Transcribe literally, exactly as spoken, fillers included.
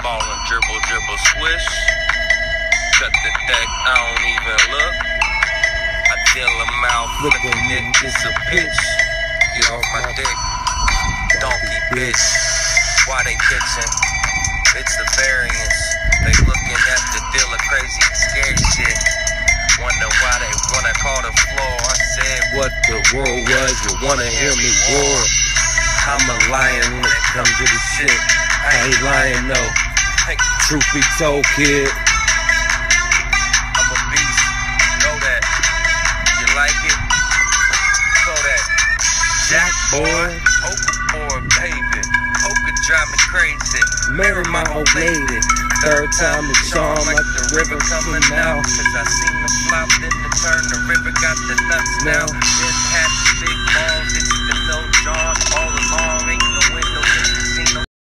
Ballin', dribble, dribble, swish. Cut the deck, I don't even look. I deal them out, flippin' it, it's a pitch. Get off my dick, donkey bitch. Why they bitchin'? It's the variance. They looking at the deal of crazy, scary shit. Wonder why they wanna call the floor. I said what the world was, you wanna hear me roar. I'm a lion when it comes to this shit. I ain't lying, no. Truth be told, kid, I'm a beast. Know that. You like it? So that. Jack boy, poker boy, baby. Poker drive me crazy. Marry my old lady. Third time the charm like the river coming out. Cause I seen the flop, then the turn. The river got the nuts now. Didn't have the big balls.